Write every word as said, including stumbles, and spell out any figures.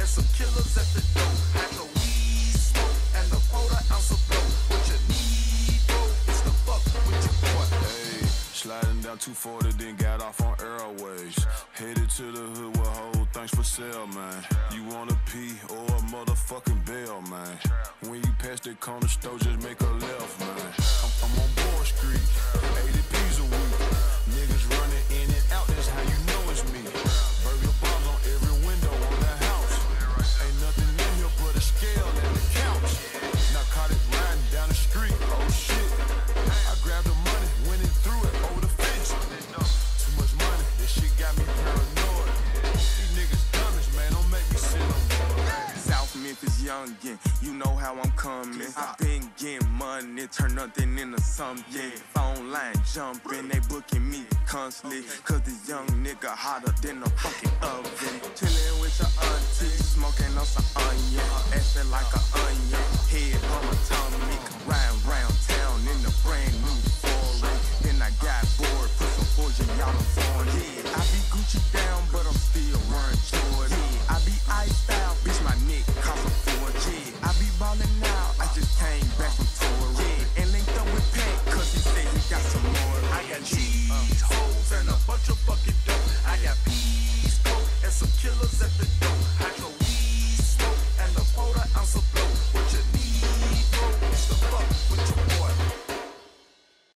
and some killers at the door. Had the weed smoke and the quarter ounce of blow. What you need, bro, is the fuck with your boy. Hey, sliding down two forty, then got off on Airways. Headed to the hood with whole things for sale, man. You want a P or a motherfucking bill, man. When you pass the corner store, just make a left, man. I'm, I'm on Board Street, eighty P's a week. Niggas running in and out, that's how you know it's me. Burger bars on every window on the house. Ain't nothing in here but a scale and a couch. Narcotic riding down the street, oh shit. I grabbed the money, went and threw it over the fence. Too much money, this shit got me paranoid. These niggas dummies, man, don't make me sit on board. South Memphis youngin', you know how I'm coming. I been getting money, turn nothing into something. Phone line jumping, they booking me constantly. Cause this young nigga hotter than a fucking oven. Chillin' with your auntie, smoking on some onion. Acting like an onion, head on my tummy. Riding round town in a brand new foreign. Then I got bored, put some fortune y'all on foreign. Yeah, I be Gucci down, but I'm still wearing Jordan. Yeah, I be iced out, bitch, my neck cost a four. Yeah, I be ballin' out, I just came back from tour. Yeah, and linked up with Pat, cause he said he got some more. I got cheese hoes and a bunch of fucking dope. I got peas, coke, and some killers